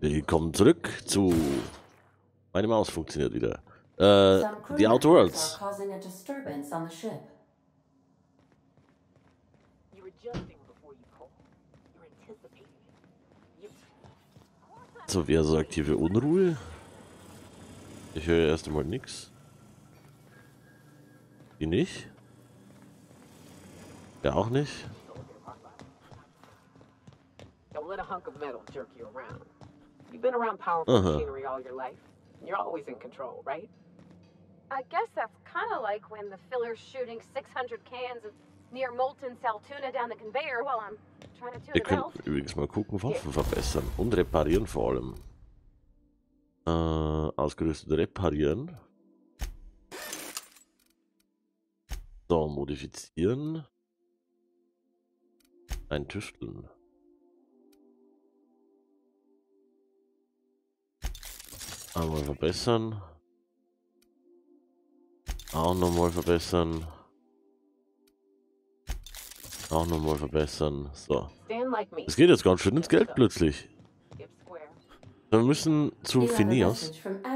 Willkommen zurück zu... Meine Maus funktioniert wieder. The Outer Worlds. So, wer sagt hier für Unruhe? Ich höre erst einmal nichts. Die nicht? Der auch nicht? Don't let a hunk of metal jerk you around. You've been around powerful machinery all your life. You're always in control, right? I guess that's kind of like when the filler's shooting 600 cans of near molten sal tuna down the conveyor while I'm trying to tune Wir a belt. könnten übrigens mal gucken, Waffen verbessern und reparieren vor allem. Ausgerüstet reparieren. So, modifizieren. Eintüfteln. Einmal verbessern. Auch nochmal verbessern. Auch nochmal verbessern. So. Es geht jetzt ganz schön ins Geld plötzlich. Wir müssen zu Phineas.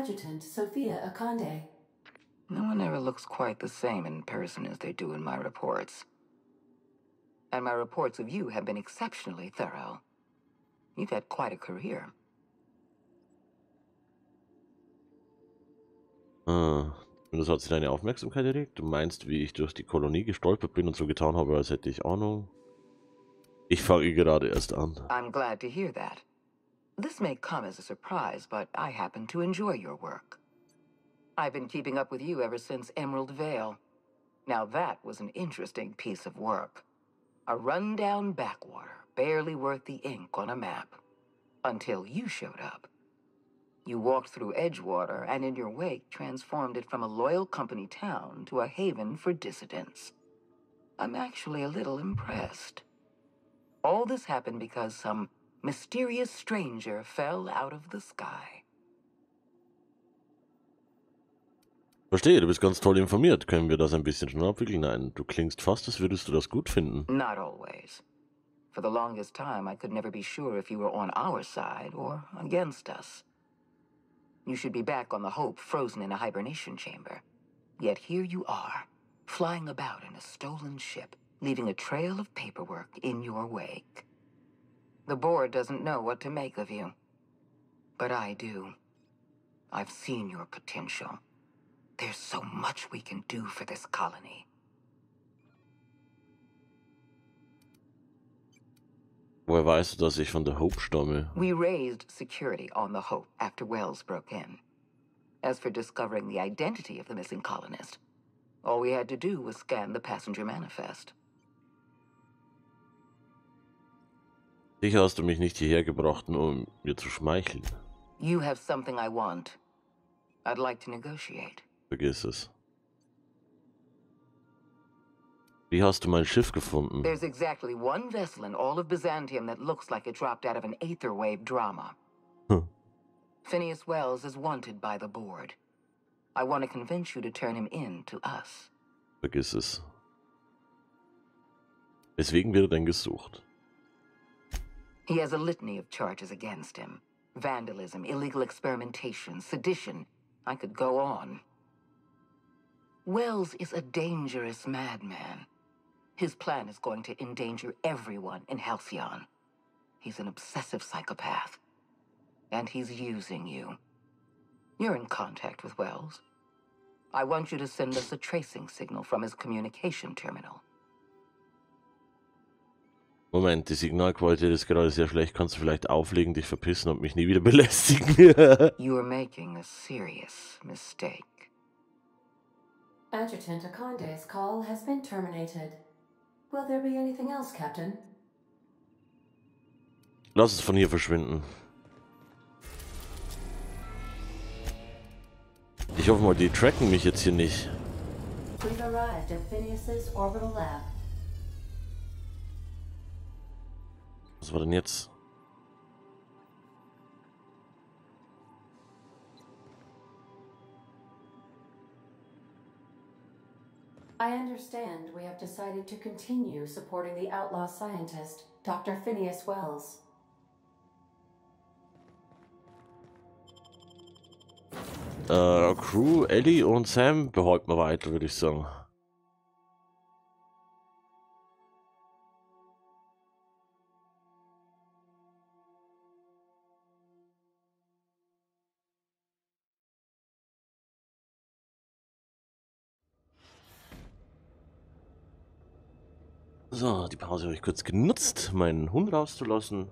No one ever looks quite the same in person as they do in my reports. And my reports of you have been exceptionally thorough. You've had quite a career. Das hat sich deine Aufmerksamkeit erregt. Du meinst, wie ich durch die Kolonie gestolpert bin und so getan habe, als hätte ich Ahnung. Ich fange gerade erst an. I'm glad to hear that. This may come as a surprise, but I happen to enjoy your work. I've been keeping up with you ever since Emerald Vale. Now that was an interesting piece of work. A rundown backwater, barely worth the ink on a map. Until you showed up. You walked through Edgewater and in your wake transformed it from a loyal company town to a haven for dissidents. I'm actually a little impressed. All this happened because some mysterious stranger fell out of the sky. Verstehe, du bist ganz toll informiert. Können wir das ein bisschen schneller abwickeln? Nein, du klingst fast, als würdest du das gut finden. Not always. For the longest time, I could never be sure if you were on our side or against us. You should be back on the Hope, frozen in a hibernation chamber. Yet here you are, flying about in a stolen ship, leaving a trail of paperwork in your wake. The board doesn't know what to make of you. But I do. I've seen your potential. There's so much we can do for this colony. Woher weißt du, dass ich von der Hope stamme? We raised security on the Hope after Wells broke in. As for discovering the identity of the missing colonist, all we had to do was scan the passenger manifest. Sicher hast du mich nicht hierher gebracht, nur um mir zu schmeicheln. You have something I want. I'd like to negotiate. Vergiss es. Wie hast du mein Schiff gefunden? There's exactly one vessel in all of Byzantium that looks like it dropped out of an Aetherwave drama. Phineas Wells is wanted by the board. I want to convince you to turn him in to us. Vergiss es. Weswegen wird er denn gesucht? He has a litany of charges against him. Vandalism, illegal experimentation, sedition. I could go on. Wells is a dangerous madman. His plan is going to endanger everyone in Halcyon. He's an obsessive psychopath. And he's using you. You're in contact with Wells. I want you to send us a tracing signal from his communication terminal. Moment, die Signalqualität ist gerade sehr schlecht. Kannst du vielleicht auflegen, dich verpissen und mich nie wieder belästigen? You are making a serious mistake. Adjutant Akonde's call has been terminated. Will there be anything else, Captain? Lass es von hier verschwinden. Ich hoffe mal, die tracken mich jetzt hier nicht. We've arrived at Phineas's orbital lab. Was war denn jetzt? I understand we have decided to continue supporting the outlaw scientist, Dr. Phineas Wells. Crew, Ellie und Sam behalten wir weiter, würde ich sagen. So, die Pause habe ich kurz genutzt, meinen Hund rauszulassen.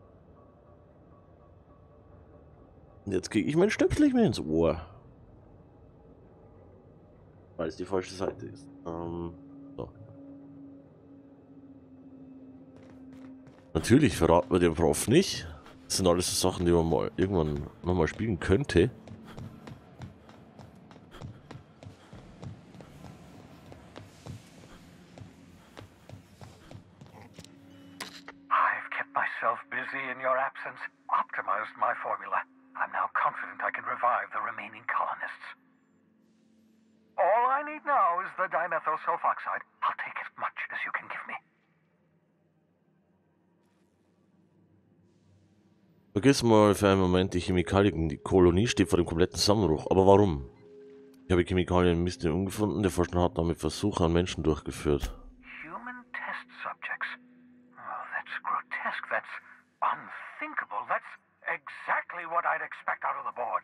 Und jetzt kriege ich mein Stöpsel nicht mehr ins Ohr. Weil es die falsche Seite ist. So. Natürlich verraten wir den Prof nicht. Das sind alles so Sachen, die man mal irgendwann nochmal spielen könnte. I've kept myself busy in your absence, optimized my formula. I'm now confident I can revive the remaining colonists. All I need now is the dimethyl sulfoxide. I'll take as much as you can give me. Vergiss mal für einen Moment die Chemikalien. Die Kolonie steht vor dem kompletten Zusammenbruch. Aber warum? Ich habe Chemikalien im Mysterium gefunden. Der Forscher hat damit Versuche an Menschen durchgeführt. Human test subjects. Oh, that's grotesque. That's unthinkable. That's exactly what I'd expect out of the board.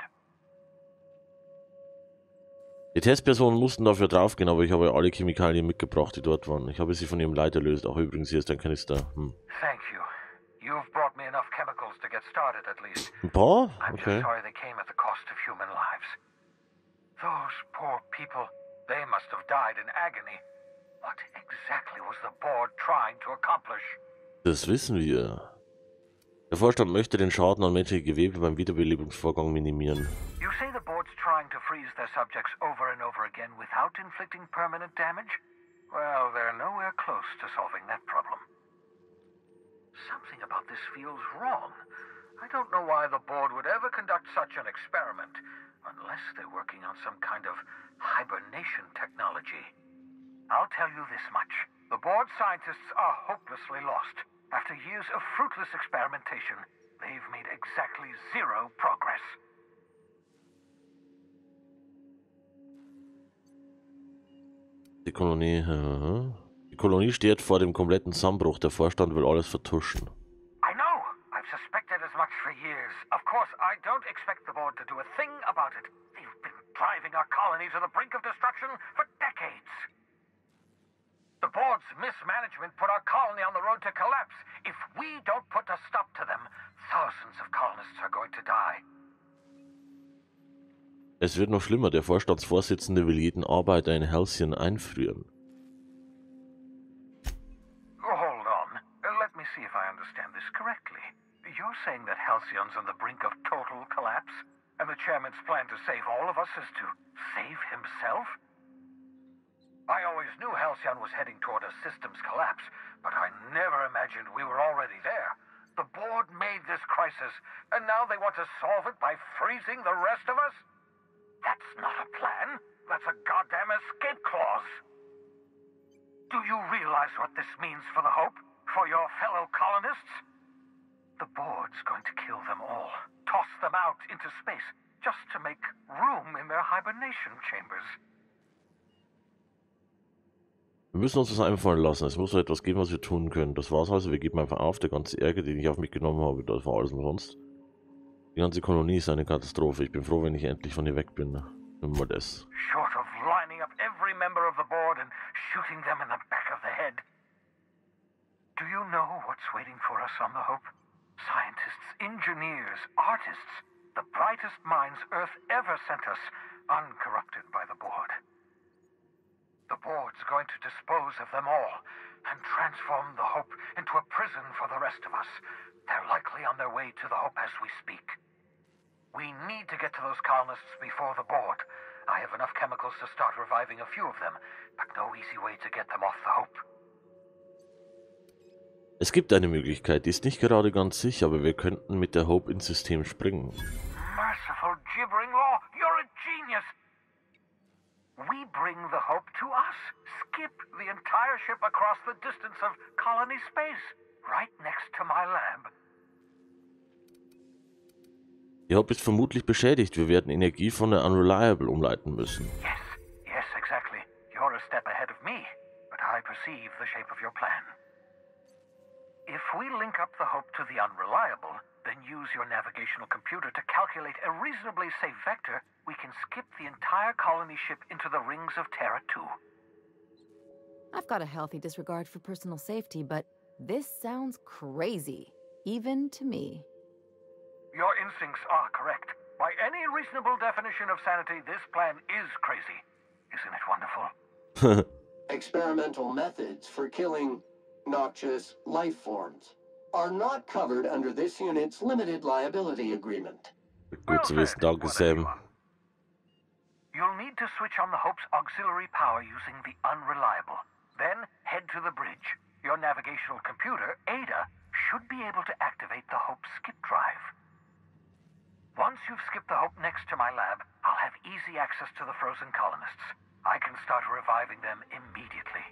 Die Testpersonen mussten dafür draufgehen, aber ich habe alle Chemikalien mitgebracht, die dort waren. Ich habe sie von ihrem Leiter erlöst. Auch übrigens, hier ist ein Kanister. Thank you. You've brought me enough chemicals to get started, at least. Ein paar? I'm just Okay. sorry they came at the cost of human lives. Those poor people, they must have died in agony. What exactly was the board trying to accomplish? Das wissen wir. Der Vorstand möchte den Schaden an menschliche Gewebe beim Wiederbelebungsvorgang minimieren. You say the board's trying to freeze their subjects over and over again without inflicting permanent damage? Well, they're nowhere close to solving that problem. Something about this feels wrong. I don't know why the board would ever conduct such an experiment, unless they're working on some kind of hibernation technology. I'll tell you this much. The board scientists are hopelessly lost. After years of fruitless experimentation, they've made exactly zero progress. Die Kolonie... Die Kolonie steht vor dem kompletten Zusammenbruch. Der Vorstand will alles vertuschen. I know. I've suspected as much for years. Of course, I don't expect the board to do a thing about it. They've been driving our colony to the brink of destruction for decades. The board's mismanagement put our colony on the road to collapse. If we don't put a stop to them, thousands of colonists are going to die. Es wird noch schlimmer. Der Vorstandsvorsitzende will jeden Arbeiter in Halcyon einfrieren. Hold on. Let me see if I understand this correctly. You're saying that Halcyon's on the brink of total collapse? And the chairman's plan to save all of us is to save himself? I always knew Halcyon was heading toward a systems collapse, but I never imagined we were already there. The board made this crisis, and now they want to solve it by freezing the rest of us? That's not a plan. That's a goddamn escape clause. Do you realize what this means for the Hope? For your fellow colonists? The board's going to kill them all. Toss them out into space, just to make room in their hibernation chambers. Wir müssen uns das einfallen lassen. Es muss so etwas geben, was wir tun können. Das war's also. Wir geben einfach auf. Der ganze Ärger, den ich auf mich genommen habe, das war alles umsonst. Die ganze Kolonie ist eine Katastrophe. Ich bin froh, wenn ich endlich von hier weg bin. Nimm mal das. Short of lining up every member of the board and shooting them in the back of the head. Do you know what's waiting for us on the Hope? Scientists, engineers, artists, the brightest minds Earth ever sent us, uncorrupted by the board. The board's going to dispose of them all and transform the Hope into a prison for the rest of us. They're likely on their way to the Hope as we speak. We need to get to those colonists before the board. I have enough chemicals to start reviving a few of them, but no easy way to get them off the Hope. Es gibt eine Möglichkeit, die ist nicht gerade ganz sicher, aber wir könnten mit der Hope ins System springen. Merciful gibbering law, you're a genius! We bring the Hope to us. Skip the entire ship across the distance of colony space, right next to my lab. Die Hope ist vermutlich beschädigt. Wir werden Energie von der Unreliable umleiten müssen. Yes, exactly. You're a step ahead of me, but I perceive the shape of your plan. If we link up the Hope to the Unreliable, then use your navigational computer to calculate a reasonably safe vector, we can skip the entire colony ship into the rings of Terra 2. I've got a healthy disregard for personal safety, but this sounds crazy, even to me. Your instincts are correct. By any reasonable definition of sanity, this plan is crazy. Isn't it wonderful? Experimental methods for killing noxious life forms are not covered under this unit's limited liability agreement. Gut zu wissen, danke Sam. You'll need to switch on the Hope's auxiliary power using the Unreliable. Then head to the bridge. Your navigational computer, Ada, should be able to activate the Hope skip drive. Once you've skipped the Hope next to my lab, I'll have easy access to the frozen colonists. I can start reviving them immediately.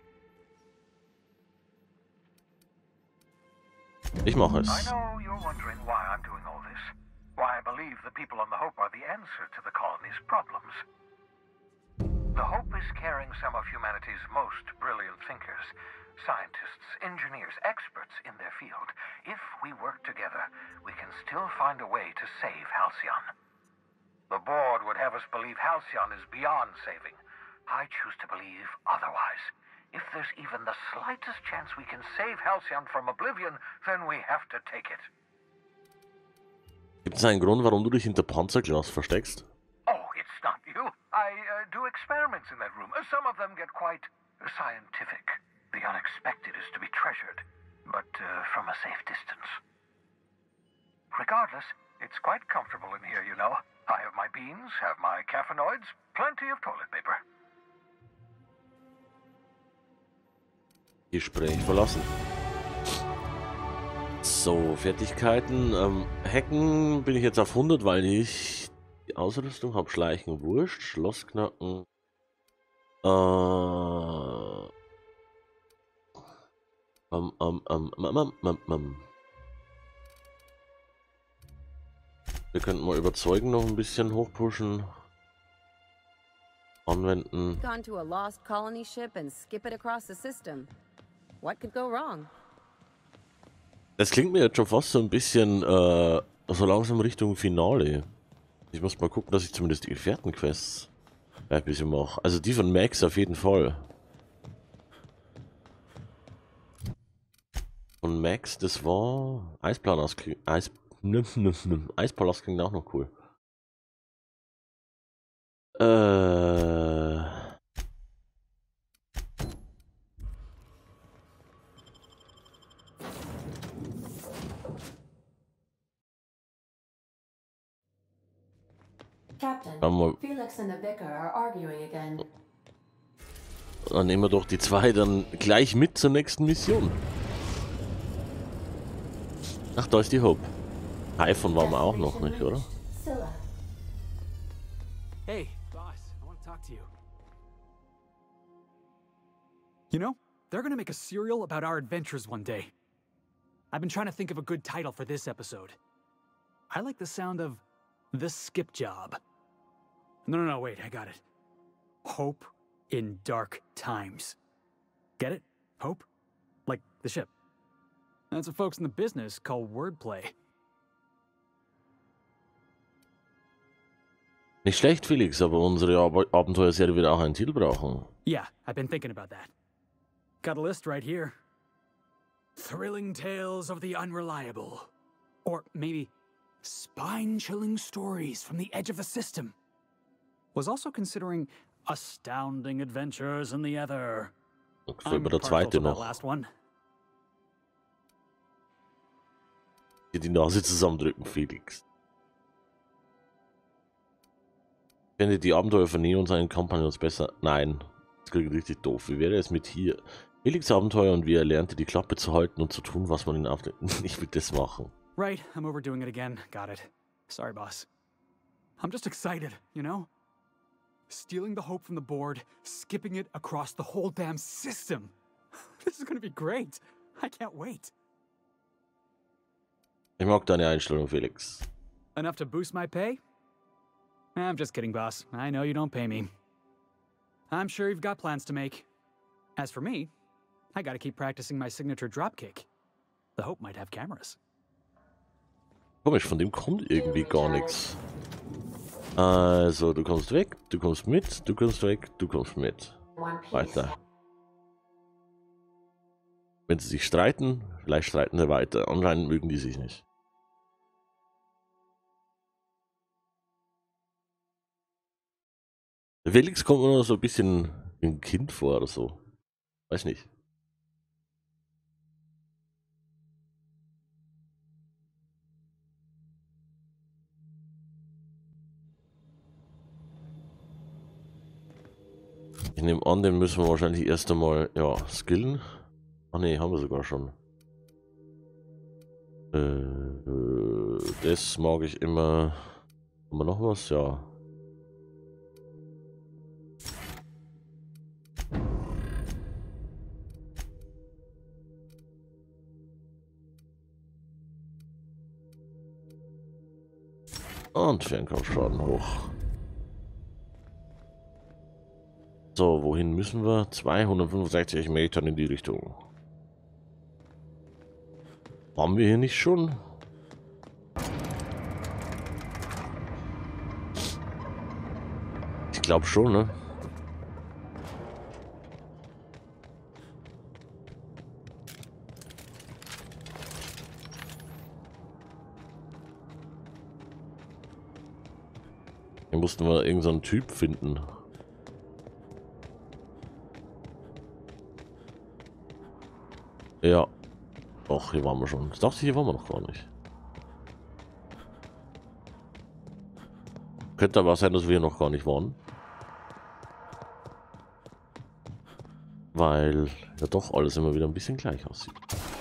Ich mache I es. know you're wondering why I'm doing all this. Why I believe the people on the Hope are the answer to the colony's problems. The Hope is carrying some of humanity's most brilliant thinkers, scientists, engineers, experts in their field. If we work together, we can still find a way to save Halcyon. The board would have us believe Halcyon is beyond saving. I choose to believe otherwise. If there's even the slightest chance we can save Halcyon from oblivion, then we have to take it. Gibt es einen Grund, warum du dich hinter Panzerglas versteckst? Oh, it's not you. I do experiments in that room. Some of them get quite scientific. The unexpected is to be treasured, but from a safe distance. Regardless, it's quite comfortable in here, you know. I have my beans, have my caffeinoids, plenty of toilet paper. Gespräch verlassen. So, Fertigkeiten. Hacken bin ich jetzt auf 100, weil ich die Ausrüstung habe. Schleichen, Wurscht, Schloss knacken. Wir könnten mal überzeugen noch ein bisschen hochpushen. Anwenden. Gone to a lost colony ship and skip it across the system. What could go wrong? Das klingt mir jetzt schon fast so ein bisschen so langsam Richtung Finale. Ich muss mal gucken, dass ich zumindest die Gefährtenquests ein bisschen mache. Also die von Max auf jeden Fall. Von Max, das war Eispalast klingt auch noch cool. Captain, Felix and the Vicar are arguing again. Dann nehmen wir doch die zwei dann gleich mit zur nächsten Mission. Ach, da ist die Hope. Typhon waren wir auch noch nicht, oder? Hey, boss, I want to talk to you. You know, they're gonna make a serial about our adventures one day. I've been trying to think of a good title for this episode. I like the sound of The Skip Job. No, wait, I got it. Hope in Dark Times. Get it? Hope? Like the ship. That's what folks in the business call wordplay. Nicht schlecht, Felix, aber unsere Abenteuerserie wird auch einen Titel brauchen. Yeah, I've been thinking about that. Got a list right here. Thrilling Tales of the Unreliable. Or maybe Spine-Chilling Stories from the Edge of the System. Was also considering Astounding Adventures in the Ether. Fehlt mir der zweite noch. Last one. Die Nase zusammendrücken, Felix. Ich finde die Abenteuer von Neo und seinen Companions besser. Nein, das klingt richtig doof. Wie wäre es mit hier? Felix Abenteuer und wie er lernte, die Klappe zu halten und zu tun, was man ihn aufnimmt. Ich will das machen. Right, I'm overdoing it again. Got it. Sorry, boss. I'm just excited, you know? Stealing the Hope from the board, skipping it across the whole damn system. This is gonna be great. I can't wait. Ich mag deine Einstellung, Felix. Enough to boost my pay? I'm just kidding, boss. I know you don't pay me. I'm sure you've got plans to make. As for me, I gotta keep practicing my signature dropkick. The Hope might have cameras. Komisch, von dem kommt irgendwie gar nichts. Also, du kommst weg, du kommst mit, du kommst weg, du kommst mit. Weiter. Wenn sie sich streiten, vielleicht streiten sie weiter. Anscheinend mögen die sich nicht. Der Felix kommt mir noch so ein bisschen wie ein Kind vor oder so. Weiß nicht. Ich nehme an, den müssen wir wahrscheinlich erst einmal, ja, skillen. Ah ne, haben wir sogar schon. Das mag ich immer. Haben wir noch was? Ja. Und Fernkampfschaden hoch. So, wohin müssen wir? 265 Metern in die Richtung. Waren wir hier nicht schon? Ich glaube schon, ne? Hier mussten wir irgendeinen so einen Typ finden. Ja. Doch, hier waren wir schon. Ich dachte, hier waren wir noch gar nicht. Könnte aber sein, dass wir hier noch gar nicht waren. Weil ja doch alles immer wieder ein bisschen gleich aussieht.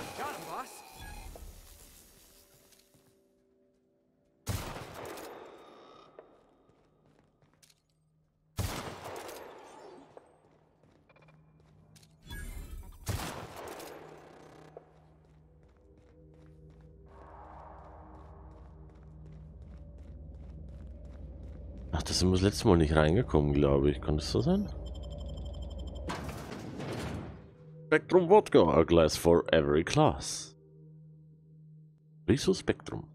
Ach, da sind wir das letzte Mal nicht reingekommen, glaube ich. Kann das so sein? Spectrum Vodka, a glass for every class. Wieso Spectrum?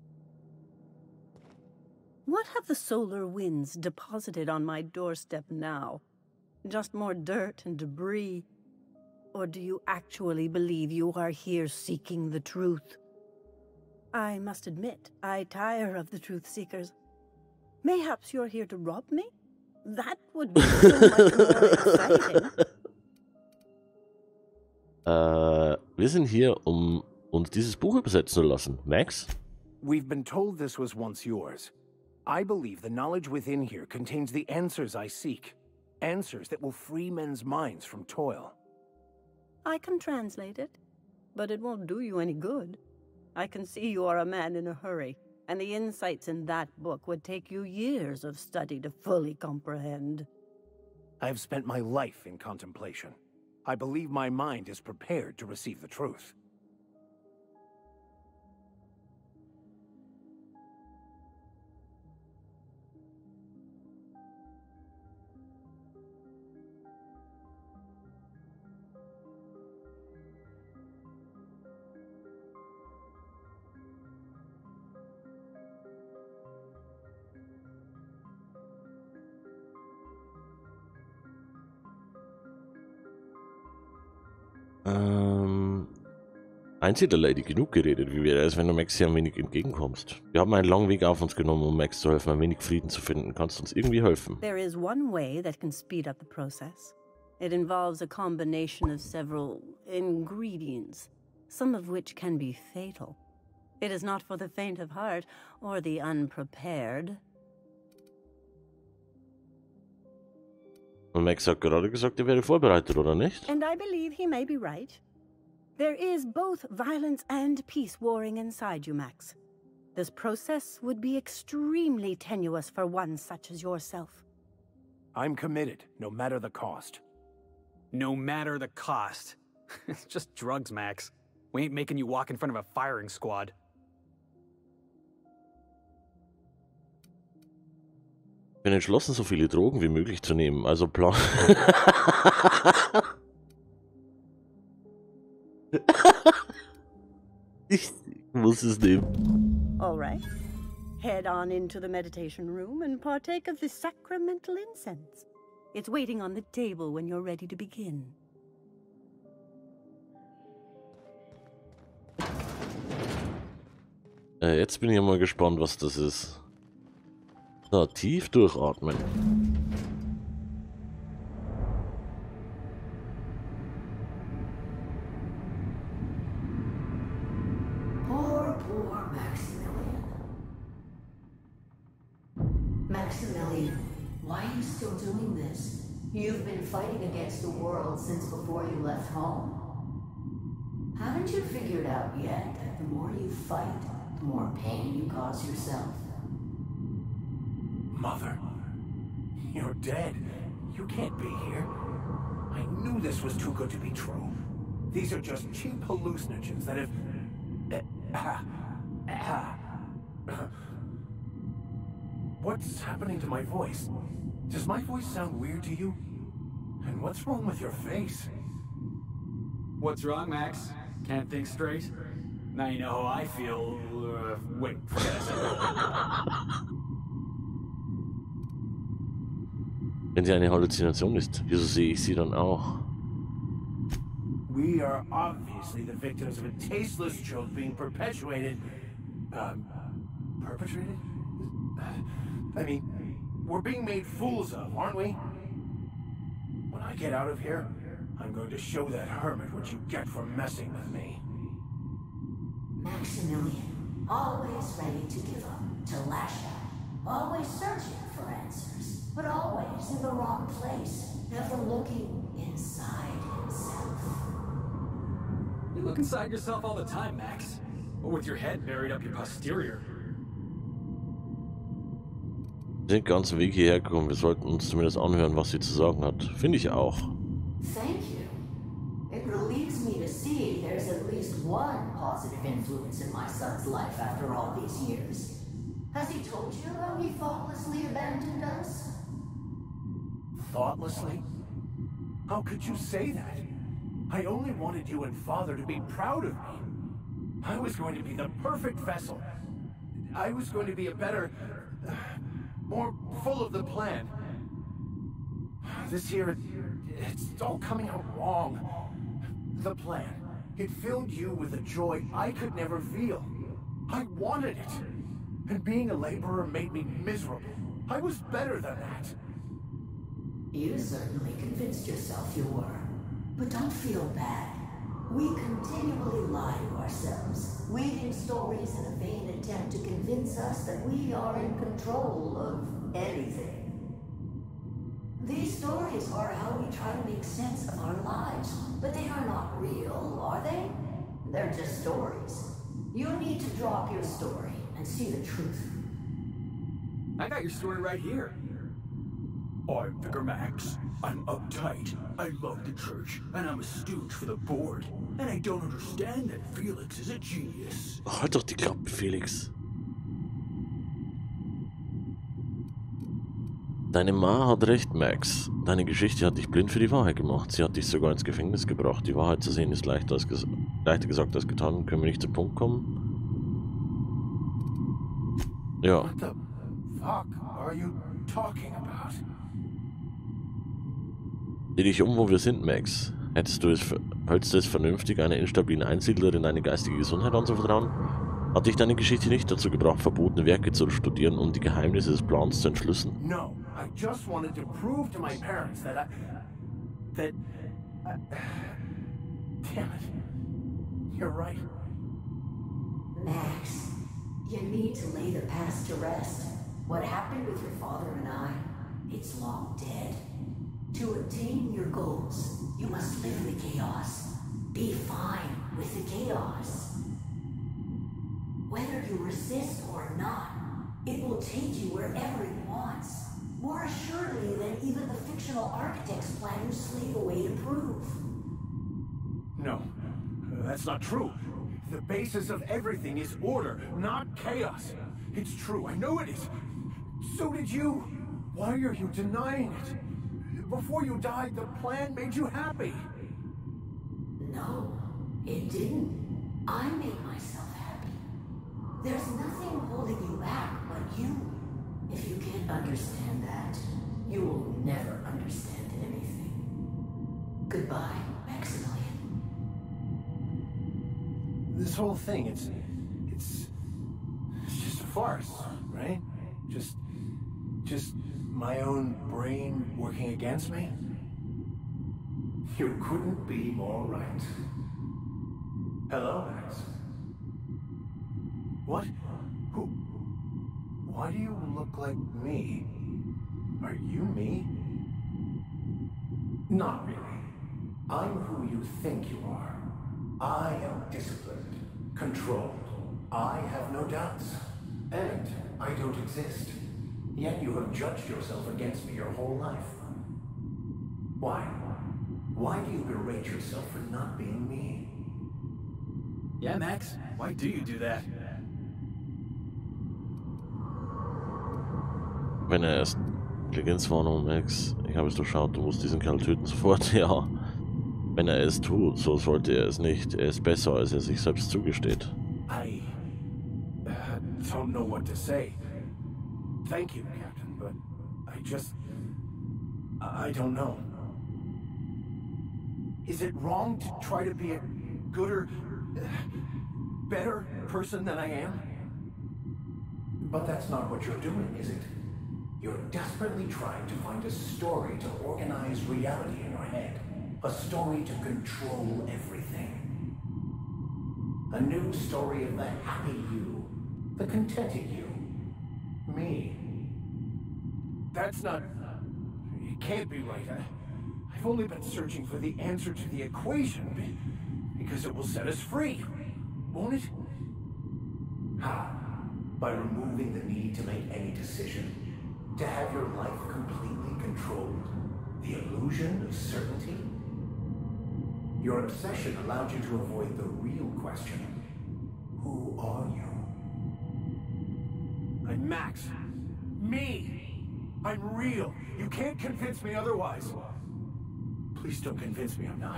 What have the solar winds deposited on my doorstep now? Just more dirt and debris? Or do you actually believe you are here seeking the truth? I must admit, I tire of the truth seekers. Mayhaps you're here to rob me? That would be so much more exciting. Wir sind hier, um uns dieses Buch übersetzen zu lassen. Max? We've been told this was once yours. I believe the knowledge within here contains the answers I seek. Answers that will free men's minds from toil. I can translate it, but it won't do you any good. I can see you are a man in a hurry, and the insights in that book would take you years of study to fully comprehend. I have spent my life in contemplation. I believe my mind is prepared to receive the truth. Einsiedler-Lady, genug geredet. Wie wäre es, wenn du Max hier ein wenig entgegenkommst? Wir haben einen langen Weg auf uns genommen, um Max zu helfen, ein wenig Frieden zu finden. Kannst du uns irgendwie helfen? There is one way that can speed up the process. It involves a combination of several ingredients, some of which can be fatal. It is not for the faint of heart or the unprepared. Und Max hat gerade gesagt, er wäre vorbereitet, oder nicht? And I believe he may be right. There is both violence and peace warring inside you, Max. This process would be extremely tenuous for one such as yourself. I'm committed, no matter the cost. No matter the cost. It's just drugs, Max. We ain't making you walk in front of a firing squad. Ich bin entschlossen, so viele Drogen wie möglich zu nehmen, also Plan... Ich muss es nehmen. All right. Head on into the meditation room and partake of the sacramental incense. It's waiting on the table when you're ready to begin. Jetzt bin ich mal gespannt, was das ist. So, tief durchatmen. Poor Maximilian. Maximilian, why are you still doing this? You've been fighting against the world since before you left home. Haven't you figured out yet that the more you fight, the more pain you cause yourself? Mother, you're dead. You can't be here. I knew this was too good to be true. These are just cheap hallucinogens that have... What's happening to my voice? Does my voice sound weird to you? And what's wrong with your face? What's wrong, Max? Can't think straight? Now you know how I feel. Wait, forget it. Wenn sie eine Halluzination ist, wieso sehe ich sie dann auch? We are obviously the victims of a tasteless joke being perpetuated. Perpetrated? I mean, we're being made fools of, aren't we? When I get out of here, I'm going to show that hermit what you get for messing with me. Maximilian, always ready to give up, to lash out, always searching for answers, but always in the wrong place, never looking inside himself. You look inside yourself all the time, Max. Or with your head buried up your posterior. Wir sind den ganzen Weg hierher gekommen, wir sollten uns zumindest anhören, was sie zu sagen hat. Finde ich auch. Thank you. It relieves me to see there's at least one positive influence in my son's life after all these years. Has he told you how he thoughtlessly abandoned us? Thoughtlessly? How could you say that? I only wanted you and Father to be proud of me. I was going to be the perfect vessel. I was going to be a better... more full of the plan. This year, it's all coming out wrong. The plan. It filled you with a joy I could never feel. I wanted it. And being a laborer made me miserable. I was better than that. You certainly convinced yourself you were. But don't feel bad. We continually lie to ourselves, weaving stories in a vain attempt to convince us that we are in control of anything. These stories are how we try to make sense of our lives, but they are not real, are they? They're just stories. You need to drop your story and see the truth. I got your story right here. I'm Vicar Max. I'm uptight. I love the church, and I'm a stooge for the board. And I don't understand that Felix is a genius. Halt doch die Klappe, Felix. Deine Ma hat recht, Max. Deine Geschichte hat dich blind für die Wahrheit gemacht. Sie hat dich sogar ins Gefängnis gebracht. Die Wahrheit zu sehen ist leichter gesagt als getan. Können wir nicht zum Punkt kommen? Ja. What the fuck are you talking about? Dreh dich um, wo wir sind, Max. Hältst du es vernünftig, einer instabilen Einsiedlerin deine geistige Gesundheit anzuvertrauen? Hat dich deine Geschichte nicht dazu gebracht, verbotene Werke zu studieren, um die Geheimnisse des Plans zu entschlüsseln? No, I just wanted to prove to my parents that damn it. You're right. Max, you need to lay the past to rest. What happened with your father and I, it's long dead. To attain your goals, you must live in the chaos. Be fine with the chaos. Whether you resist or not, it will take you wherever it wants. More assuredly than even the fictional architect's plan you slave away to prove. No, that's not true. The basis of everything is order, not chaos. It's true, I know it is. So did you. Why are you denying it? Before you died, the plan made you happy. No, it didn't. I made myself happy. There's nothing holding you back but you. If you can't understand that, you will never understand anything. Goodbye, Maximilian. This whole thing, it's just a farce, right? Just my own brain working against me? You couldn't be more right. Hello, Max. What? Who? Why do you look like me? Are you me? Not really. I'm who you think you are. I am disciplined, controlled. I have no doubts. And I don't exist. Yet you have judged yourself against me your whole life. Why? Why do you berate yourself for not being me? Yeah, Max, why do you do that? Wenn er erst Intelligenzwarnung, Max, ich habe es durchschaut, du musst diesen Kerl töten sofort, ja. Wenn er es tut, so sollte er es nicht. Er ist besser, als er sich selbst zugesteht. I don't know what to say. Thank you, Captain, but I don't know. Is it wrong to try to be a gooder, better person than I am? But that's not what you're doing, is it? You're desperately trying to find a story to organize reality in your head. A story to control everything. A new story of the happy you, the contented you. Me. That's not... It can't be right. I've only been searching for the answer to the equation, because it will set us free, won't it? How? By removing the need to make any decision. To have your life completely controlled. The illusion of certainty. Your obsession allowed you to avoid the real question. Who are you? I'm Max. Me! I'm real. You can't convince me otherwise. Please don't convince me I'm not.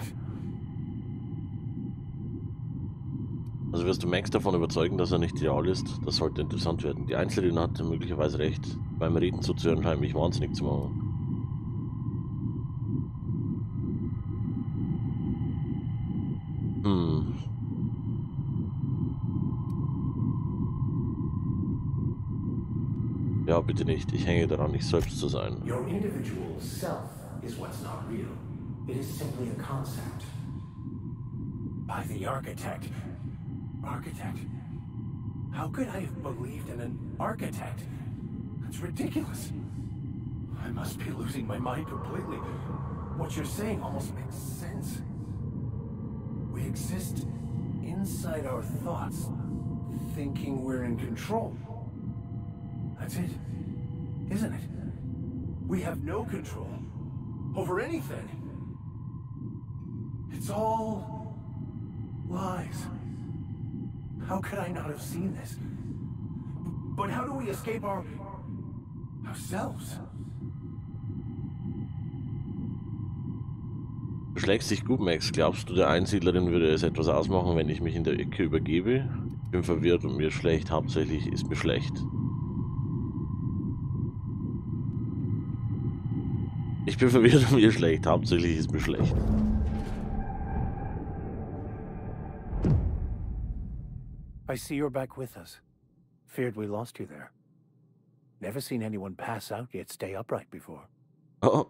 Also wirst du Max davon überzeugen, dass er nicht real ist? Das sollte interessant werden. Die Einzelne hatte möglicherweise recht. Beim Reden zuzuhören scheint mich wahnsinnig zu machen. Ja, bitte nicht. Ich hänge daran, nicht selbst zu sein. Your individual self is what's not real. It is simply a concept. By the architect. Architect? How could I have believed in an architect? That's ridiculous. I must be losing my mind completely. What you're saying almost makes sense. We exist inside our thoughts, thinking we're in control. That's it, isn't it? We have no control over anything. It's all lies. How could I not have seen this? But how do we escape ourselves? Du schlägst dich gut, Max. Glaubst du, der Einsiedlerin würde es etwas ausmachen, wenn ich mich in der Ecke übergebe? Ich bin verwirrt und mir schlecht. Hauptsächlich ist mir schlecht. Ich bin verwirrt und mir schlecht. Hauptsächlich ist mir schlecht. I see you're back with us. Feared we lost you there. Never seen anyone pass out yet stay upright before. Oh.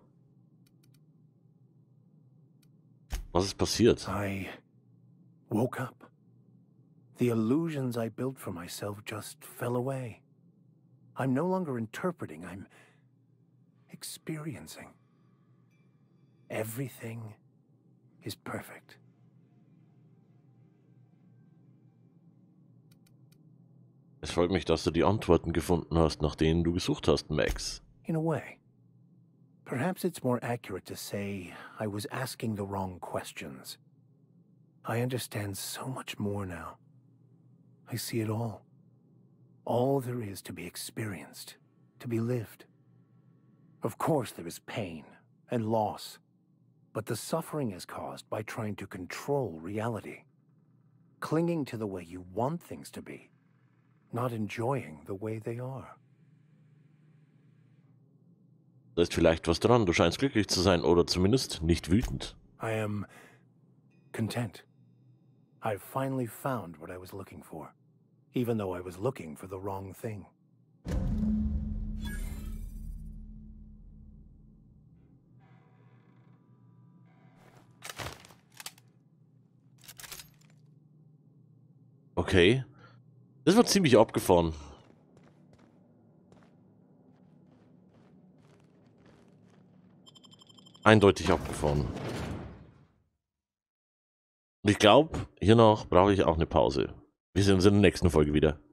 Was ist passiert? I woke up. The illusions I built for myself just fell away. I'm no longer interpreting, I'm experiencing. Everything is perfect. Es freut mich, dass du die Antworten gefunden hast, nach denen du gesucht hast, Max. In a way. Perhaps it's more accurate to say I was asking the wrong questions. I understand so much more now. I see it all. All there is to be experienced, to be lived. Of course there is pain and loss, but the suffering is caused by trying to control reality. Clinging to the way you want things to be, not enjoying the way they are. Da ist vielleicht was dran. Du scheinst glücklich zu sein oder zumindest nicht wütend. I am content. I've finally found what I was looking for, even though I was looking for the wrong thing. Okay. Das war ziemlich abgefahren. Eindeutig abgefahren. Und ich glaube, hiernach brauche ich auch eine Pause. Wir sehen uns in der nächsten Folge wieder.